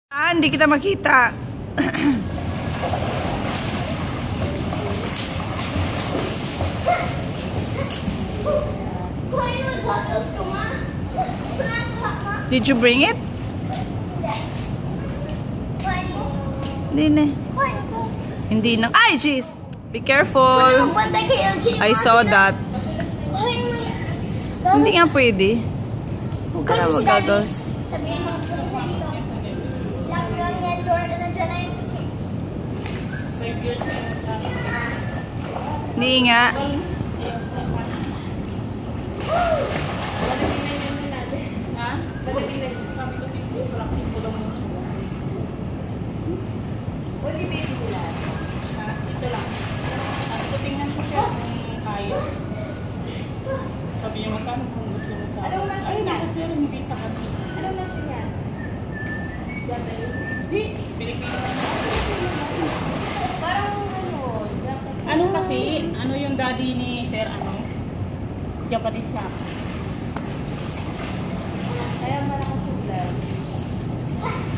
Hindi kita makita. Did you bring it? Hindi na. Hindi na. Ay, jeez! Be careful. I saw that. Hindi nga pwede. Huwag ka na mag-goggles. Hindi nga. Sabi niya magkano kung gusto mo sa anong nasa niya? Ay, sir, hindi sa kanila. Anong nasa niya? Hindi, Pilipino. Parang ano kasi, ano yung daddy ni sir, Japanese siya. Kaya malakas yung vlog.